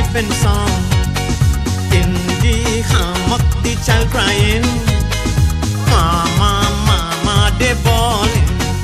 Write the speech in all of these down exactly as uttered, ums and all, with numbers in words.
sleeping song. In the hammock, the child crying, mama, mama, they bawling.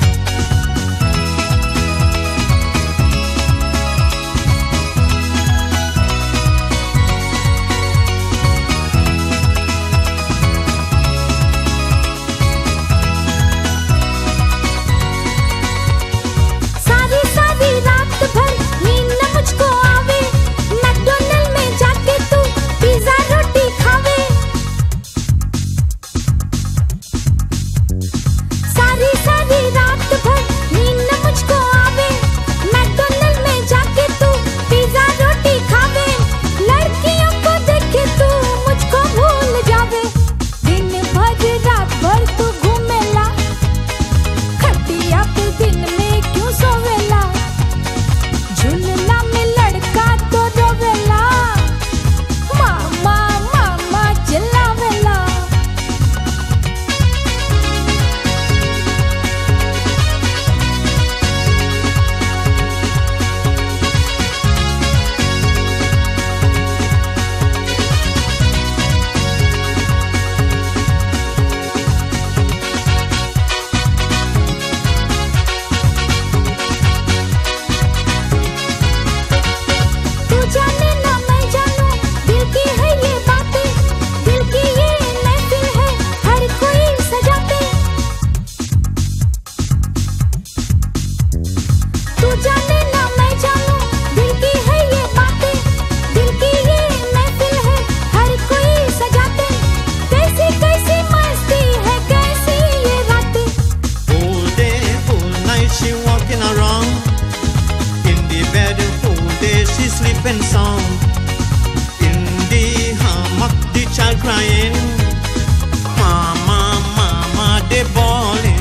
Sleeping song. In the hammock, the child crying, mama, mama, they bawling.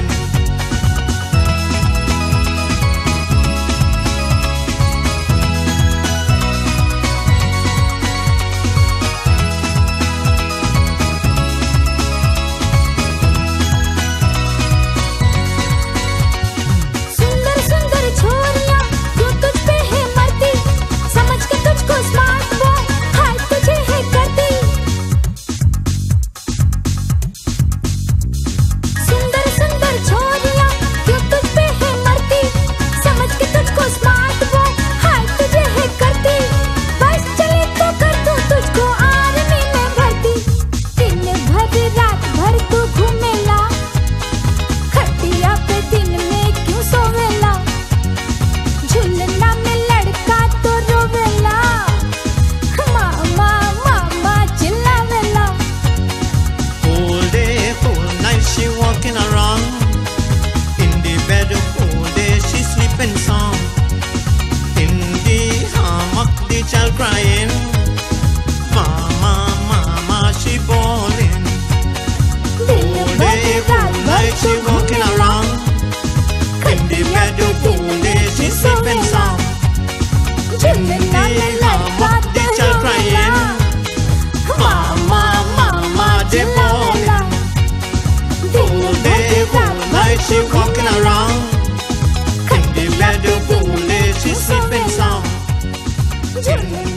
Crying, mama, mama, she bawling. Whole day, whole night, she walking around. In the bed, whole day, she sleeping sound. In the hammock, the child crying, mama, mama, they bawling. Whole day, whole night, she walking around. In the bed, whole day, she sleeping sound.